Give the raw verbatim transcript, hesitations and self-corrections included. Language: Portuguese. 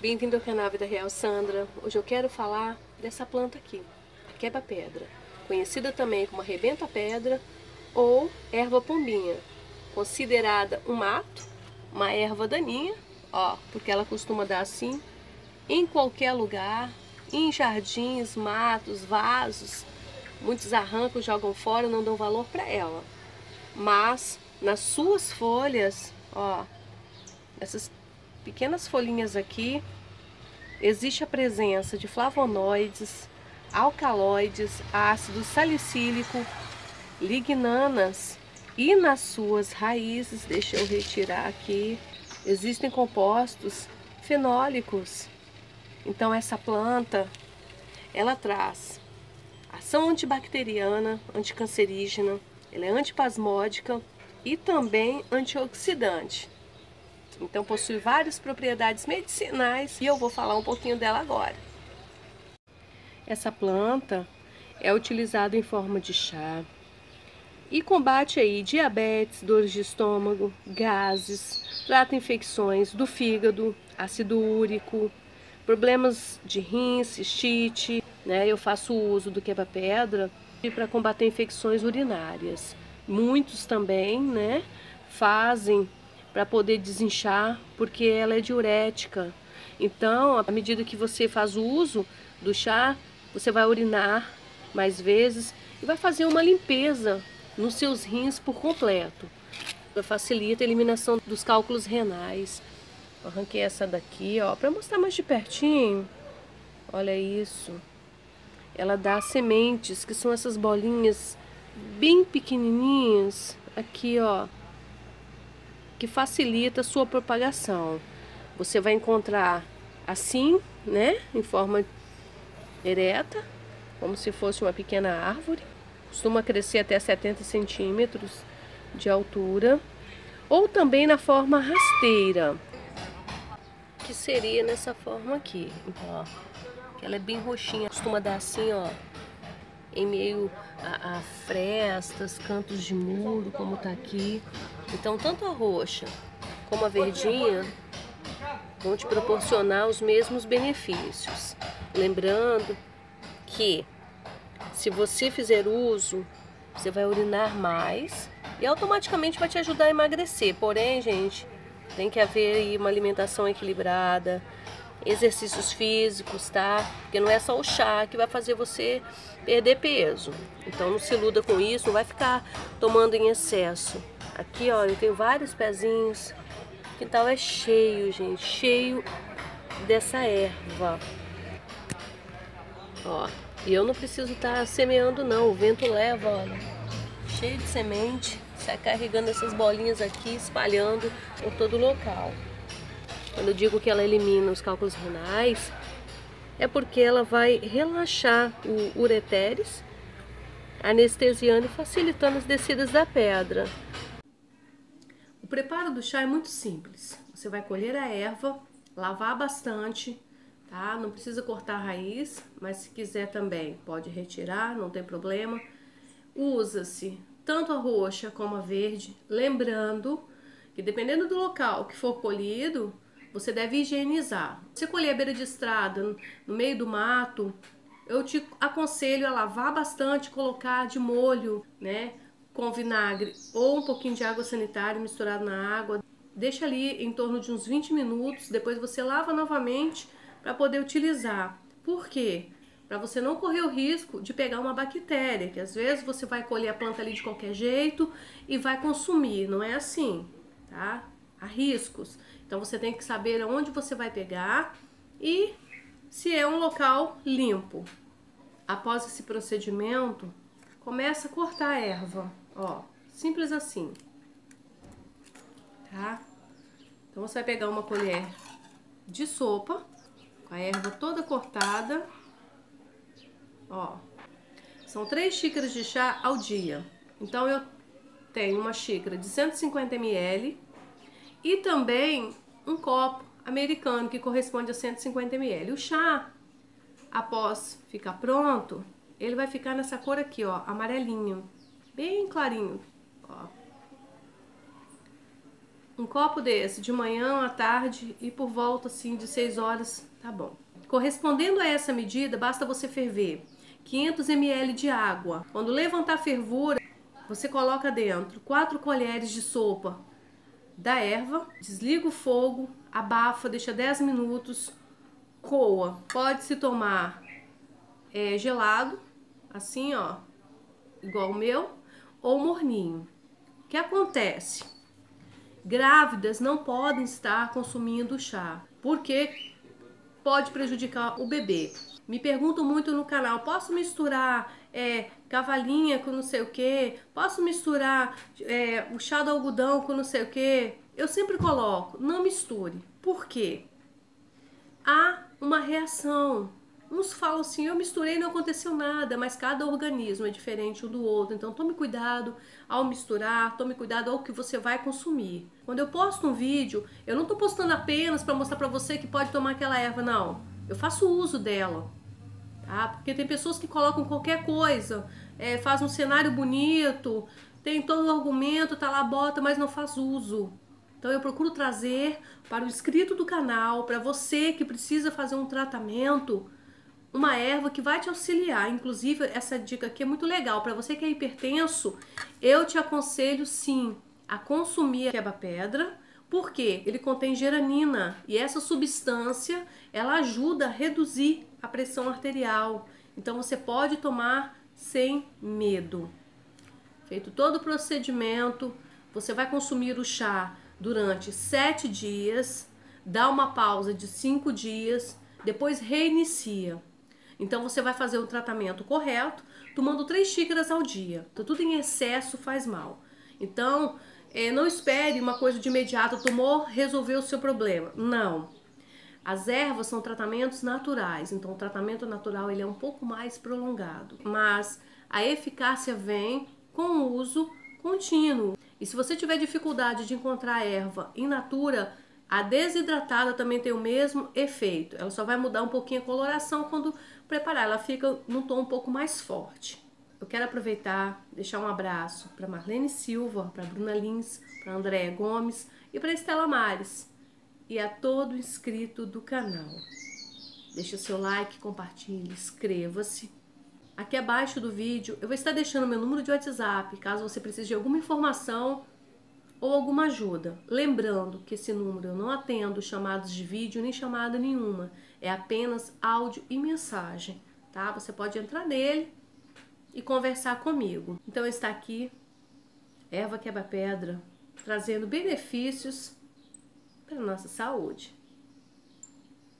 Bem-vindo ao canal Vida Real Sandra. Hoje eu quero falar dessa planta aqui, a quebra-pedra, conhecida também como arrebenta-pedra ou erva pombinha, considerada um mato, uma erva daninha, ó, porque ela costuma dar assim em qualquer lugar, em jardins, matos, vasos. Muitos arrancam, jogam fora, não dão valor para ela. Mas nas suas folhas, ó, essas pequenas folhinhas aqui, existe a presença de flavonoides, alcaloides, ácido salicílico, lignanas e nas suas raízes, deixa eu retirar aqui, existem compostos fenólicos. Então essa planta, ela traz ação antibacteriana, anticancerígena, ela é antipasmódica e também antioxidante. Então possui várias propriedades medicinais e eu vou falar um pouquinho dela agora. Essa planta é utilizada em forma de chá e combate aí diabetes, dores de estômago, gases, trata infecções do fígado, ácido úrico, problemas de rins, cistite, né? Eu faço uso do quebra-pedra para combater infecções urinárias. Muitos também, né, fazem para poder desinchar, porque ela é diurética. Então, à medida que você faz o uso do chá, você vai urinar mais vezes e vai fazer uma limpeza nos seus rins por completo. Facilita a eliminação dos cálculos renais. Arranquei essa daqui, ó, para mostrar mais de pertinho. Olha isso. Ela dá sementes, que são essas bolinhas bem pequenininhas, aqui, ó, que facilita a sua propagação. Você vai encontrar assim, né, em forma ereta, como se fosse uma pequena árvore. Costuma crescer até setenta centímetros de altura. Ou também na forma rasteira, que seria nessa forma aqui, ó. Ela é bem roxinha, costuma dar assim, ó, em meio a, a frestas, cantos de muro, como tá aqui. Então, tanto a roxa como a verdinha vão te proporcionar os mesmos benefícios. Lembrando que, se você fizer uso, você vai urinar mais e automaticamente vai te ajudar a emagrecer. Porém, gente, tem que haver aí uma alimentação equilibrada, exercícios físicos, tá? Porque não é só o chá que vai fazer você perder peso. Então não se iluda com isso, não vai ficar tomando em excesso. Aqui, ó, eu tenho vários pezinhos. O quintal é cheio, gente, cheio dessa erva. Ó, e eu não preciso estar semeando não, o vento leva, olha, cheio de semente, sai carregando essas bolinhas aqui, espalhando por todo o local. Quando eu digo que ela elimina os cálculos renais, é porque ela vai relaxar o ureteres, anestesiando e facilitando as descidas da pedra. O preparo do chá é muito simples. Você vai colher a erva, lavar bastante, tá? Não precisa cortar a raiz, mas se quiser também pode retirar, não tem problema. Usa-se tanto a roxa como a verde, lembrando que dependendo do local que for colhido, você deve higienizar. Se colher à beira de estrada, no meio do mato, eu te aconselho a lavar bastante, colocar de molho, né, com vinagre ou um pouquinho de água sanitária misturado na água. Deixa ali em torno de uns vinte minutos, depois você lava novamente para poder utilizar. Por quê? Para você não correr o risco de pegar uma bactéria, que às vezes você vai colher a planta ali de qualquer jeito e vai consumir. Não é assim, tá? Há riscos. Então você tem que saber onde você vai pegar e se é um local limpo. Após esse procedimento, começa a cortar a erva, ó, simples assim, tá? Então você vai pegar uma colher de sopa, com a erva toda cortada, ó, são três xícaras de chá ao dia. Então eu tenho uma xícara de cento e cinquenta mililitros e também um copo americano que corresponde a cento e cinquenta mililitros. O chá, após ficar pronto, ele vai ficar nessa cor aqui, ó, amarelinho, bem clarinho, ó. Um copo desse de manhã, à tarde e por volta assim de seis horas, tá bom. Correspondendo a essa medida, basta você ferver quinhentos mililitros de água. Quando levantar a fervura, você coloca dentro quatro colheres de sopa da erva, desliga o fogo, abafa, deixa dez minutos, coa. Pode se tomar é, gelado, assim ó, igual o meu, ou morninho. O que acontece? Grávidas não podem estar consumindo chá, porque pode prejudicar o bebê. Me perguntam muito no canal, posso misturar é, cavalinha com não sei o que? Posso misturar é, o chá do algodão com não sei o que? Eu sempre coloco, não misture. Por quê? Há uma reação. Uns falam assim, eu misturei e não aconteceu nada, mas cada organismo é diferente um do outro. Então tome cuidado ao misturar, tome cuidado ao que você vai consumir. Quando eu posto um vídeo, eu não estou postando apenas para mostrar para você que pode tomar aquela erva, não. Eu faço uso dela, tá? Porque tem pessoas que colocam qualquer coisa, é, faz um cenário bonito, tem todo o argumento, tá lá, bota, mas não faz uso. Então eu procuro trazer para o inscrito do canal, para você que precisa fazer um tratamento, uma erva que vai te auxiliar. Inclusive, essa dica aqui é muito legal. Para você que é hipertenso, eu te aconselho sim a consumir a quebra-pedra, porque ele contém geranina e essa substância ela ajuda a reduzir a pressão arterial. Então você pode tomar sem medo. Feito todo o procedimento, você vai consumir o chá durante sete dias, dá uma pausa de cinco dias, depois reinicia. Então você vai fazer o tratamento correto, tomando três xícaras ao dia. Então, tudo em excesso faz mal. Então, é, não espere uma coisa de imediato, tomou, resolveu o seu problema. Não. As ervas são tratamentos naturais, então o tratamento natural ele é um pouco mais prolongado. Mas a eficácia vem com o uso contínuo. E se você tiver dificuldade de encontrar erva in natura, a desidratada também tem o mesmo efeito. Ela só vai mudar um pouquinho a coloração quando preparar. Ela fica num tom um pouco mais forte. Eu quero aproveitar, deixar um abraço para Marlene Silva, para Bruna Lins, para Andréa Gomes e para Estela Mares. E a todo inscrito do canal. Deixa seu like, compartilhe, inscreva-se. Aqui abaixo do vídeo eu vou estar deixando meu número de WhatsApp, caso você precise de alguma informação ou alguma ajuda. Lembrando que esse número eu não atendo chamados de vídeo nem chamada nenhuma. É apenas áudio e mensagem, tá? Você pode entrar nele e conversar comigo. Então está aqui, Erva Quebra-Pedra, trazendo benefícios para a nossa saúde.